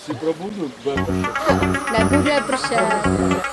si probudu, bude Nebude pršet.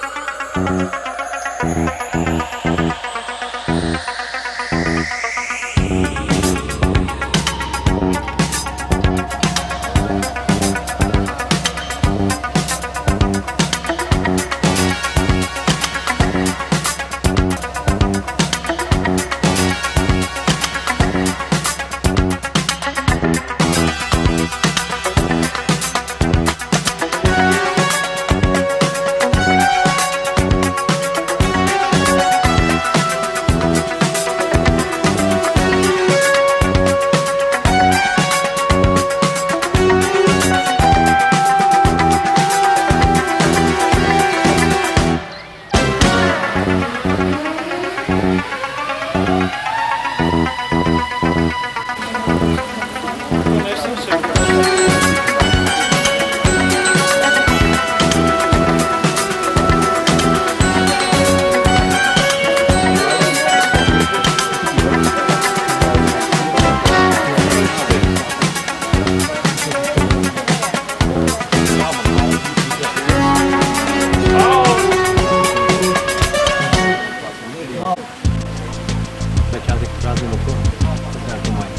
Začátek prázdný okolo. To jako mají.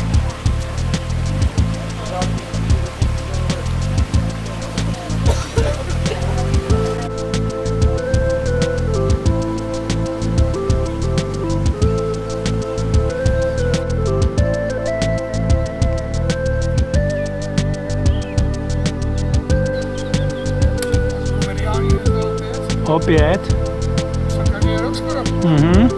Opět? Sakra, je rok skoro. Mhm.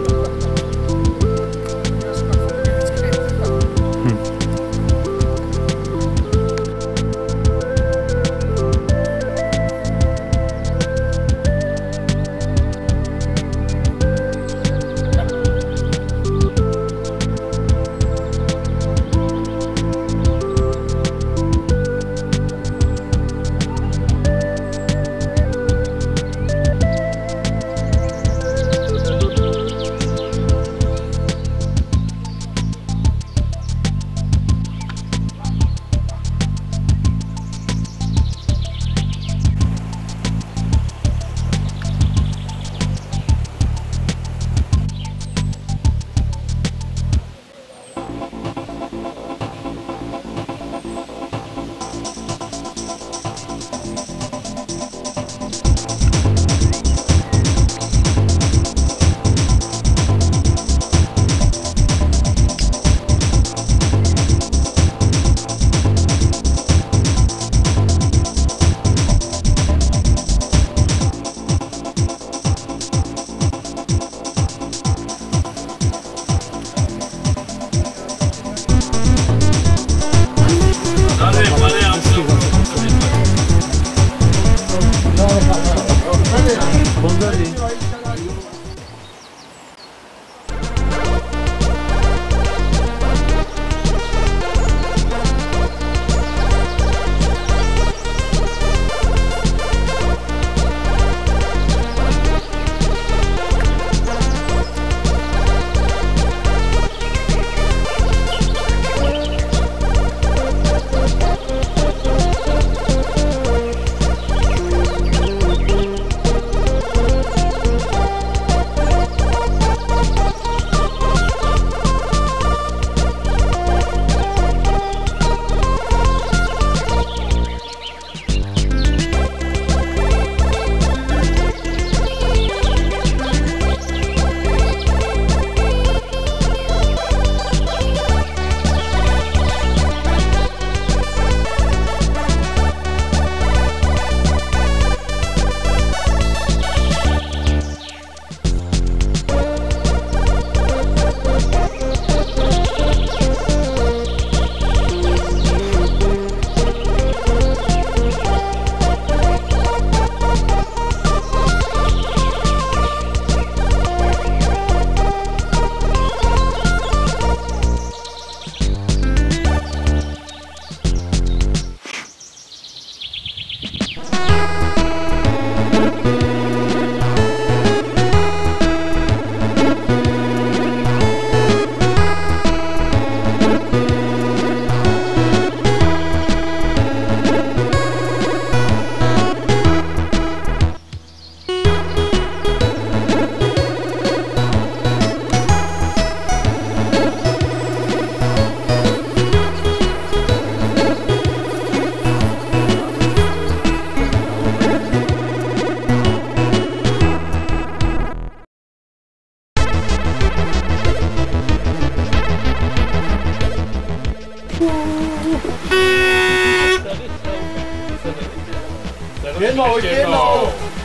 Jednou.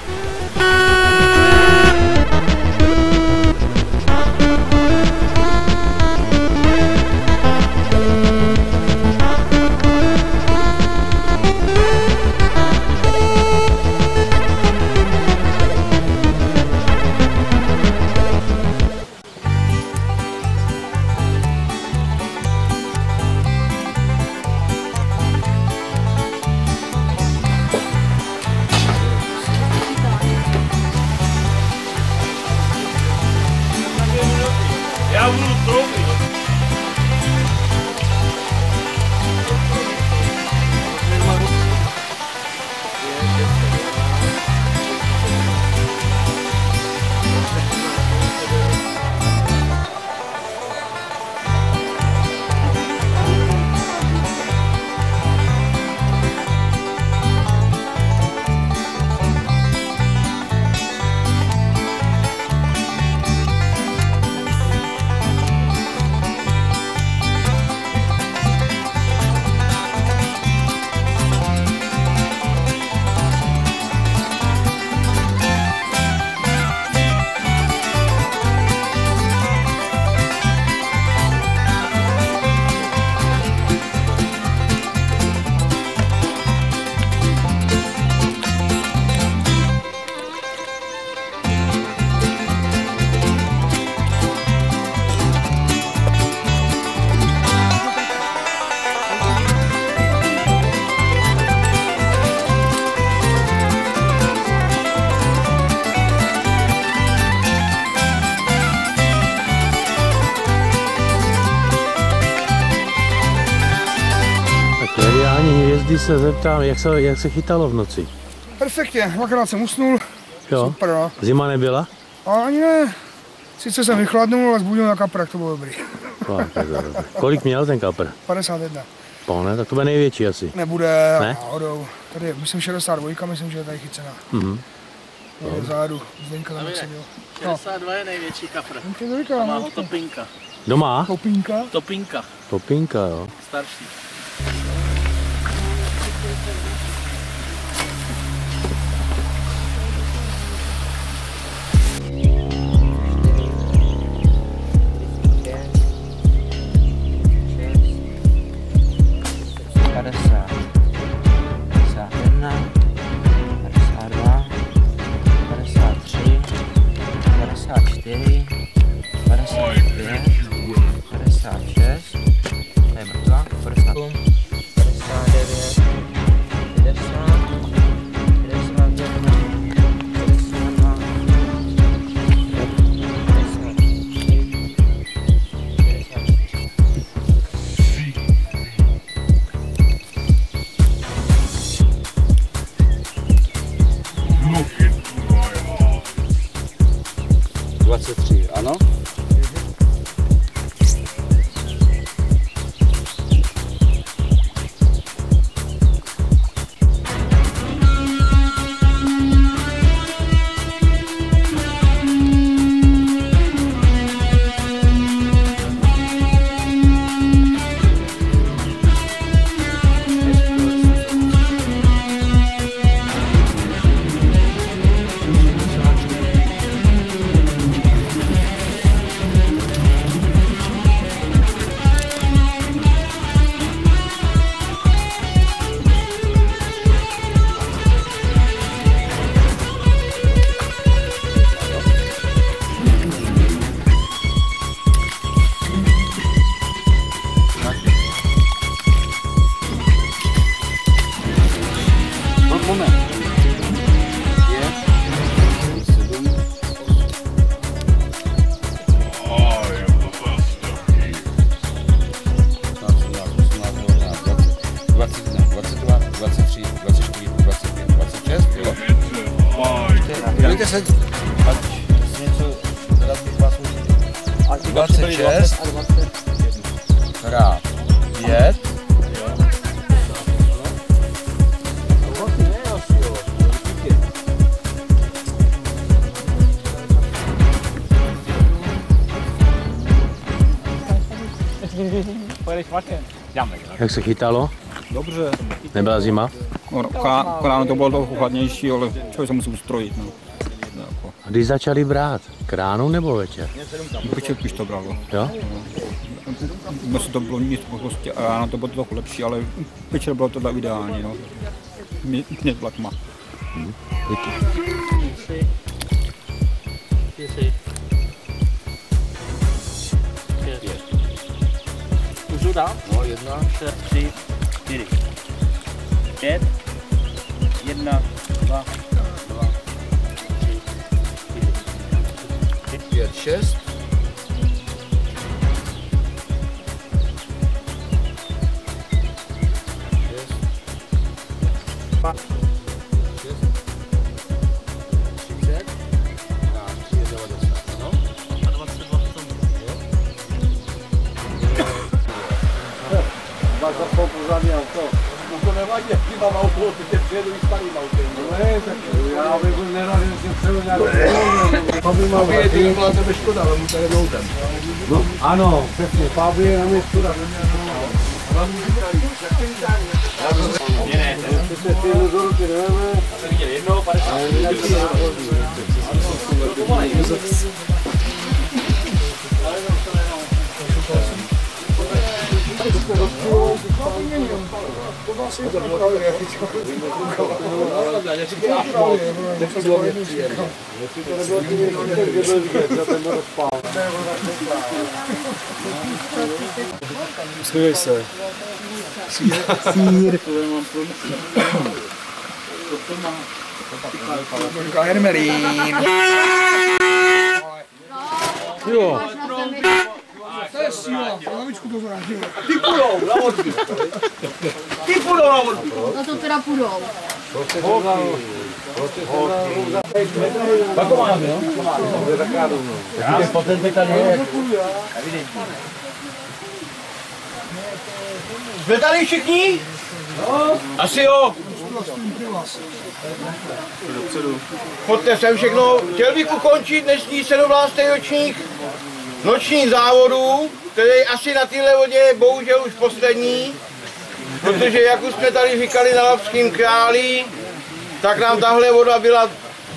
Já budu troubit. Hvězdy se zeptám, jak se chytalo v noci? Perfektně, dvakrát jsem usnul. Jo? Super, no. Zima nebyla? A ani ne. Sice jsem vychladnul a zbudil na kaprak, to bylo dobrý. No, kolik měl ten kapr? 51. Ne, tak to bude největší asi. Nebude, ne? Náhodou. Tady myslím 62, myslím, že je tady chycená. Zádu, Zdeňka tam jak se měl. 62 je největší kapr. No. Má ho Topinka. Doma? Topinka? Topinka. Topinka, jo. Starší. Ano? Dejte se, ať něco, teda bych vás můžu. 26 krát 5. Pojedeš vlakem? Jdeme, Jak se chytalo? Dobře. Nebyla zima? Ráno to bylo trochu chladnější, ale člověk se musí ustrojit. No. A když začali brát? K ránu nebo večer? Večer už to bralo. Jo? Dnes to bylo nic, prostě ráno to bylo trochu lepší, ale večer bylo tohle ideální. No. Mě byla tma. Díky. Můžu dát? No, 1, 3, 4, 5, 1, 2, 5, 6. To nevadí, jaký mám auto, ty tě přijedu i starým autem. Ne, tak já bych nerad, že si přeju nějaké Fabie, ty byla tebe škoda, ale mu tady autem. No ano, přesně, Fabie nám je škoda. Usmívej se. Sír. Hermelín. Jo. To je síla, lavičku to zrážilo. Ty půjdou na vodku. Ty půjdou na vodku. No to teda půjdou. Tak to máme, jo? Jaký potenci tady je? Jsme tady všichni? Asi jo. Pojďte sem všechno. Chtěl bych ukončit dnešní 17. ročník nočních závodů, který asi na téhle vodě je bohužel už poslední, protože jak už jsme tady říkali na Lapském Králi, tak nám tahle voda byla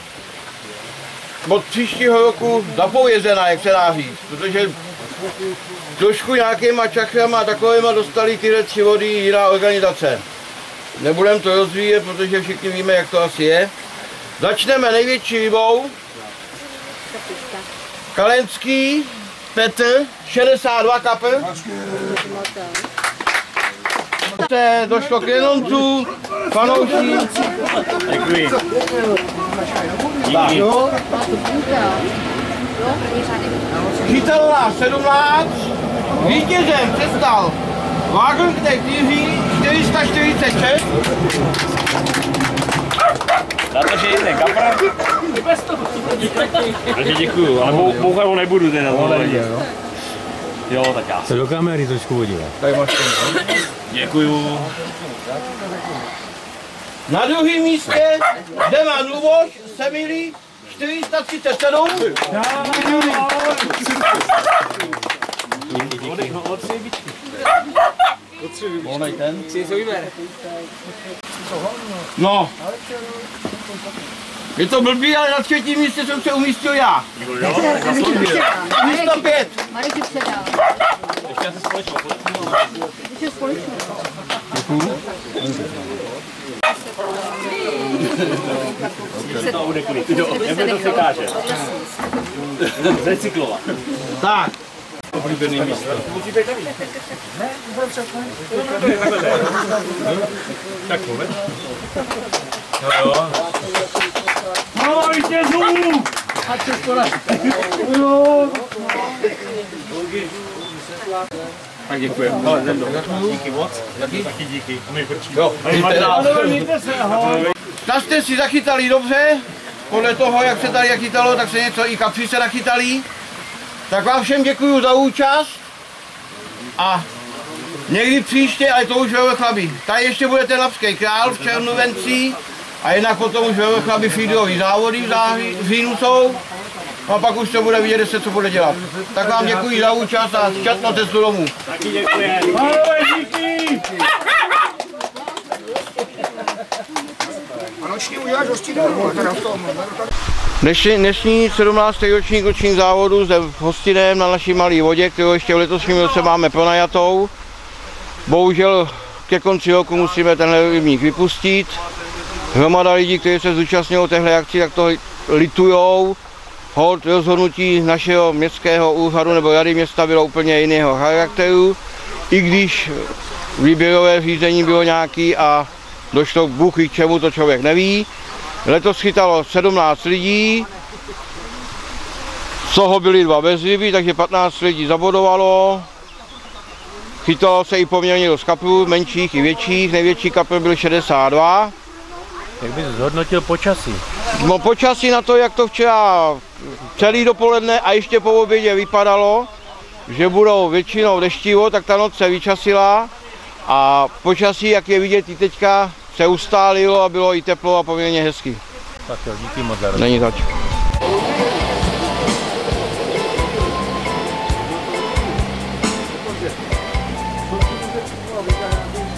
od příštího roku zapovězená, jak se dá říct, protože trošku nějakýma čachrama a takovýma dostali tyhle 3 vody jiná organizace. Nebudem to rozvíjet, protože všichni víme, jak to asi je. Začneme největší rybou. Kalenský Petr, 62 kapr. Došlo k Jenoncu, fanouší. Děkuji. Díky. Chytala 17, vítězem se stal Wagenknecht Jiří, 446. Na to, že jde kapra. Takže děkuju, ale bouchat ho nebudu teda. Jo, tak já. Se do kamery trošku podívat. Děkuju. Na druhém místě Deman Luboš, Semily, 437. No. Je to blbý, ale na 3. místě jsem se umístil já. Místo 5. Marek je předá. Ještě se společnou. Ještě společnou. To bude klid. Jo, to se káže. Recyklovat. Tak. Oblíbený místo. Tak vůbec. Jo. No, vítězů! Ať se skoro. Tak děkuji. Díky moc. Taky díky. Jo, tak jste si zachytali dobře, podle toho, jak se tady chytalo, tak se něco i kapři se nachytali. Tak vám všem děkuji za účast a někdy příště, ale to už ve Vrchlabí. Tady ještě bude ten Lapský Král v červnu a jinak potom už ve Vrchlabí feederový závody v říjnu jsou. A pak už to bude vidět, jestli co bude dělat. Tak vám děkuji za účast a šťastnou cestu domů. Taky děkuji. Ahoj, díky! Dnešní 17. ročník závodu zde v Hostinem na naší malé vodě, kterou ještě v letošním roce máme pronajatou. Bohužel ke konci roku musíme tenhle rybník vypustit. Hromada lidí, kteří se zúčastňují téhle akci, tak to litujou. Holt rozhodnutí našeho městského úřadu nebo rady města bylo úplně jiného charakteru, i když výběrové řízení bylo nějaký a došlo k Bůh ví k čemu, to člověk neví. Letos chytalo 17 lidí, z toho byly 2 bez ryby, takže 15 lidí zabodovalo. Chytalo se i poměrně dost kaprů, menších i větších, největší kapr byl 62. Jak bys zhodnotil počasí? No počasí na to, jak to včera celý dopoledne a ještě po obědě vypadalo, že budou většinou deštivo, tak ta noc se vyčasila a počasí, jak je vidět i teďka, se ustálilo a bylo i teplo a poměrně hezky. Tak jo, díky moc za rozhovor. Není zač.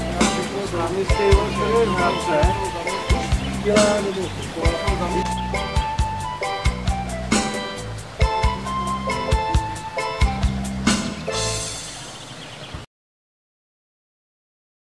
Dělá nebo